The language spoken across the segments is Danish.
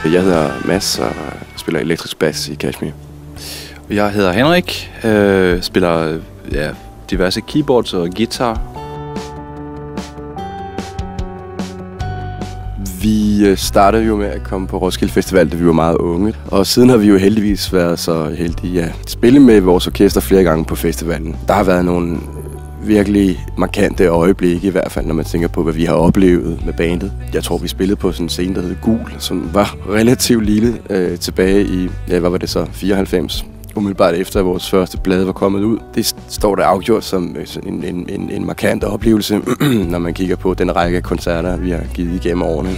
Jeg hedder Mads og spiller elektrisk bas i Kashmir. Jeg hedder Henrik, spiller diverse keyboards og guitar. Vi startede jo med at komme på Roskilde Festival, da vi var meget unge. Og siden har vi jo heldigvis været så heldige at spille med vores orkester flere gange på festivalen. Der har været nogle virkelig markante øjeblikke, i hvert fald når man tænker på, hvad vi har oplevet med bandet. Jeg tror, vi spillede på sådan en scene, der hed Gul, som var relativt lille tilbage i, hvad var det så, 94. Umiddelbart efter, at vores første plade var kommet ud. Det står der afgjort som en markant oplevelse, når man kigger på den række af koncerter, vi har givet igennem årene.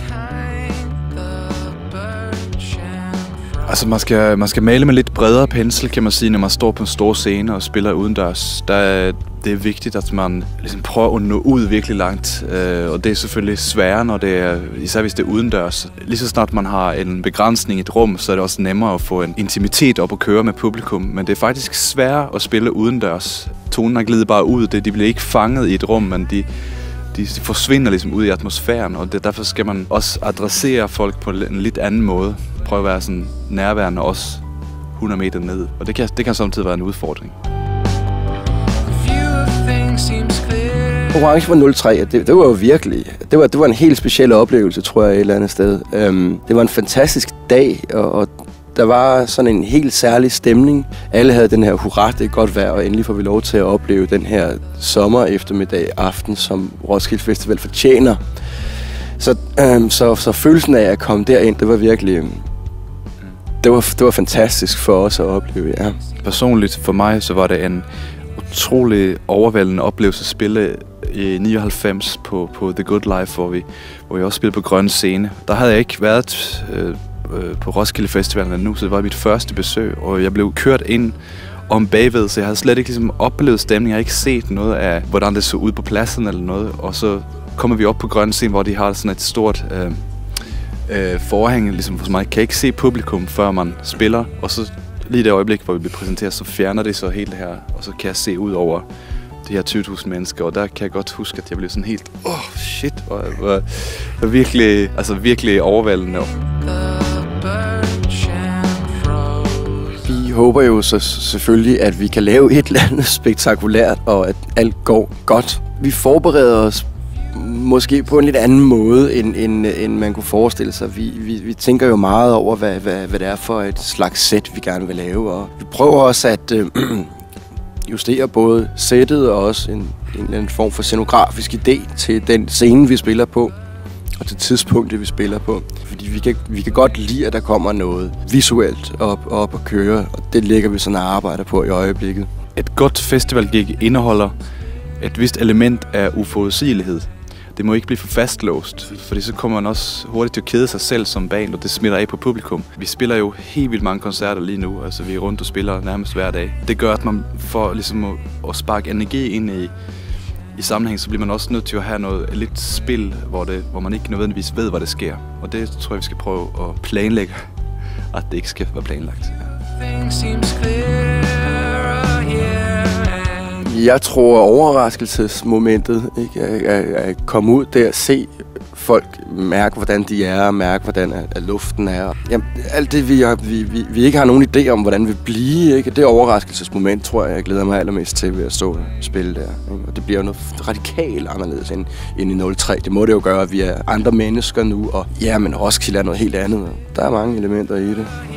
Altså man skal male med lidt bredere pensel, kan man sige, når man står på en stor scene og spiller udendørs. Det er vigtigt, at man ligesom prøver at nå ud virkelig langt, og det er selvfølgelig sværere, når det er, især hvis det er udendørs. Lige så snart man har en begrænsning i et rum, så er det også nemmere at få en intimitet op at køre med publikum. Men det er faktisk sværere at spille udendørs. Tonen glider bare ud, de bliver ikke fanget i et rum, men de forsvinder ligesom ud i atmosfæren, og derfor skal man også adressere folk på en lidt anden måde. Prøve at være sådan nærværende også 100 meter ned, og det kan samtidig være en udfordring. Orange var 03, det var jo virkelig, det var en helt speciel oplevelse, tror jeg, et eller andet sted. Det var en fantastisk dag, og der var sådan en helt særlig stemning. Alle havde den her hurra, det er godt vejr, og endelig får vi lov til at opleve den her sommer eftermiddag aften, som Roskilde Festival fortjener. Så følelsen af at komme derind, det var virkelig, det var fantastisk for os at opleve, ja. Personligt for mig, så var det en utrolig overvældende oplevelse at spille i 99 på The Good Life, hvor vi også spillede på grøn scene. Der havde jeg ikke været på Roskilde Festivals endnu, så det var mit første besøg, og jeg blev kørt ind om bagved, så jeg havde slet ikke ligesom oplevet stemning. Jeg havde ikke set noget af, hvordan det så ud på pladsen eller noget, og så kommer vi op på grøn scene, hvor de har sådan et stort forhæng, ligesom for mig. Kan ikke se publikum, før man spiller, og så lige det øjeblik, hvor vi bliver præsenteret, så fjerner det så helt det her, og så kan jeg se ud over de her 20.000 mennesker, og der kan jeg godt huske, at jeg blev sådan helt, shit, og jeg var virkelig overvældende. Vi håber jo så selvfølgelig, at vi kan lave et eller andet spektakulært, og at alt går godt. Vi forbereder os måske på en lidt anden måde, end man kunne forestille sig. Vi tænker jo meget over, hvad det er for et slags sæt, vi gerne vil lave. Og vi prøver også at justere både sættet og også en eller anden form for scenografisk idé til den scene, vi spiller på, og til tidspunktet, vi spiller på. Fordi vi kan godt lide, at der kommer noget visuelt op at køre, og det lægger vi sådan og arbejder på i øjeblikket. Et godt festivalgig indeholder et vist element af uforudsigelighed. Det må ikke blive for fastlåst, fordi så kommer man også hurtigt til at kede sig selv som band, og det smitter af på publikum. Vi spiller jo helt vildt mange koncerter lige nu, altså vi er rundt og spiller nærmest hver dag. Det gør, at man får ligesom at sparke energi ind i sammenhæng, så bliver man også nødt til at have noget lidt spil, hvor man ikke nødvendigvis ved, hvad der sker. Og det tror jeg, vi skal prøve at planlægge, at det ikke skal være planlagt. Jeg tror, overraskelsesmomentet, ikke, at komme ud der og se folk, mærke, hvordan de er, mærke, hvordan luften er. Jamen, alt det, vi ikke har nogen idé om, hvordan vi bliver, ikke? Det overraskelsesmoment, tror jeg glæder mig allermest til ved at stå og spille der. Ikke? Og det bliver jo noget radikalt anderledes end i 03. Det må det jo gøre, at vi er andre mennesker nu, og ja, men Roskilde er noget helt andet. Der er mange elementer i det.